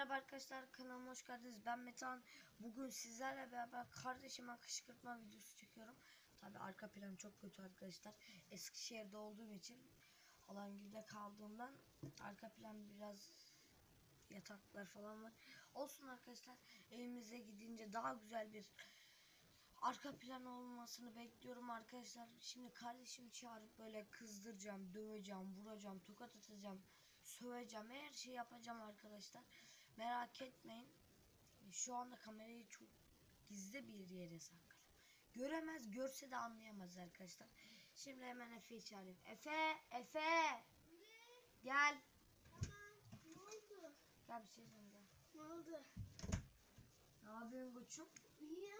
Merhaba arkadaşlar, kanalıma hoş geldiniz. Ben Metehan. Bugün sizlerle beraber kardeşime kışkırtma videosu çekiyorum. Tabi arka plan çok kötü arkadaşlar. Eskişehir'de olduğum için, Alangir'de kaldığımdan arka plan biraz yataklar falan var. Olsun arkadaşlar, evimize gidince daha güzel bir arka plan olmasını bekliyorum arkadaşlar. Şimdi kardeşimi çağırıp böyle kızdıracağım, döveceğim, vuracağım, tokat atacağım, söveceğim, her şey yapacağım arkadaşlar. Merak etmeyin. Şu anda kamerayı çok gizli bir yere sakladım. Göremez, görse de anlayamaz arkadaşlar. Şimdi hemen Efe'yi çağırayım. Efe, Efe. Gel. Ne oldu? Gel bir şey söyleyeceğim. Ne oldu? Ne yapıyorsun koçum? İyi.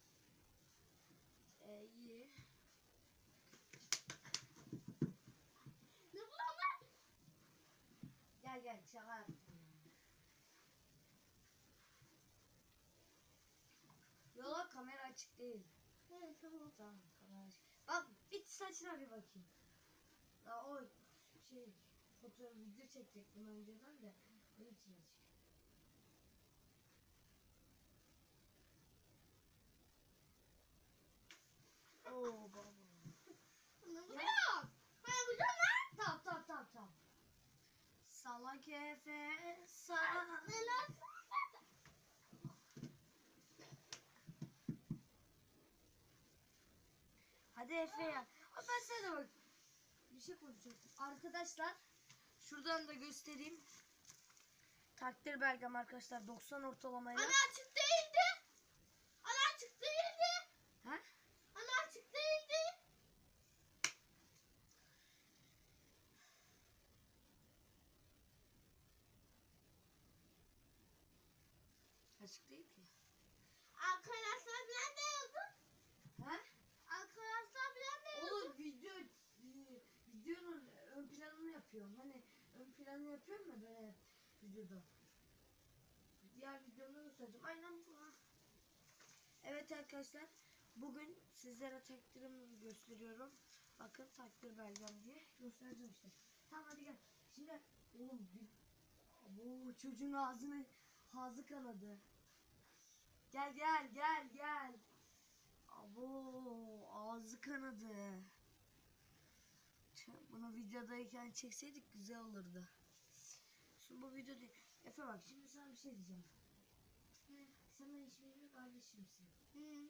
İyi. Ne bu ama? Gel gel çağır. Yola kamera açık değil. Evet tamam. Tamam kamera açık. Bak bir saçına bir bakayım. Ya o fotoğraf video çekecektim önceden de onun için açık. Oo baba. Ne bu ya? Ben bu ne? Tamam. Salak Efe salak. Neler? Hadi Efe ya. Ben sana bak. Bir şey konuşacağım. Arkadaşlar şuradan da göstereyim. Takdir belgem arkadaşlar 90 ortalamayla. Ana açık değildi. Ana açık değildi. Ha? Ana açık değildi. Açık değil ki. Arkadaşlar bilen de yazdı. Ha? Arkadaşlar bilen de yazdı. Oğlum videonun ön planını yapıyorum. Hani ön planı yapıyorum ya böyle videoda. Diğer videomda göstereceğim. Aynen bu. Evet arkadaşlar. Bugün sizlere takdirimi gösteriyorum. Bakın takdir belgem diye göstereceğim işte. Tamam hadi gel. Şimdi oğlum bu çocuğun ağzı kanadı. Gel. Abo ağzı kanadı. Bunu videodayken çekseydik güzel olurdu. Şimdi bu video değil. Efe bak şimdi sana bir şey diyeceğim. Ne? Sen benim hiçbir kardeşimsin. Hı.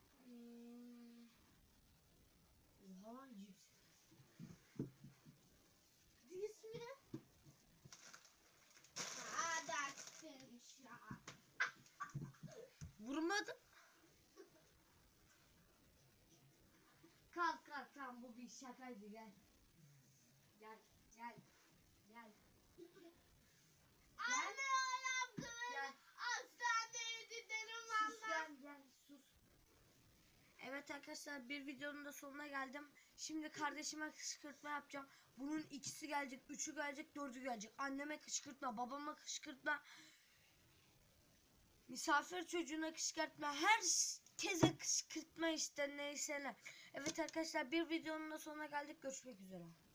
Oha lan cips. İsmi? Hadi açtın ya. Vurmadım. Kalk tamam bu bir şakaydı gel. Gel. Anne ayağım kırıldı. Gel. Hastaneye gidelim Sus valla. gel sus. Evet arkadaşlar bir videonun da sonuna geldim. Şimdi kardeşime kışkırtma yapacağım. Bunun ikisi gelecek, üçü gelecek, dördü gelecek. Anneme kışkırtma, babama kışkırtma. Misafir çocuğuna kışkırtma. Herkese kışkırtma işte neyse ne. Evet arkadaşlar bir videonun da sonuna geldik. Görüşmek üzere.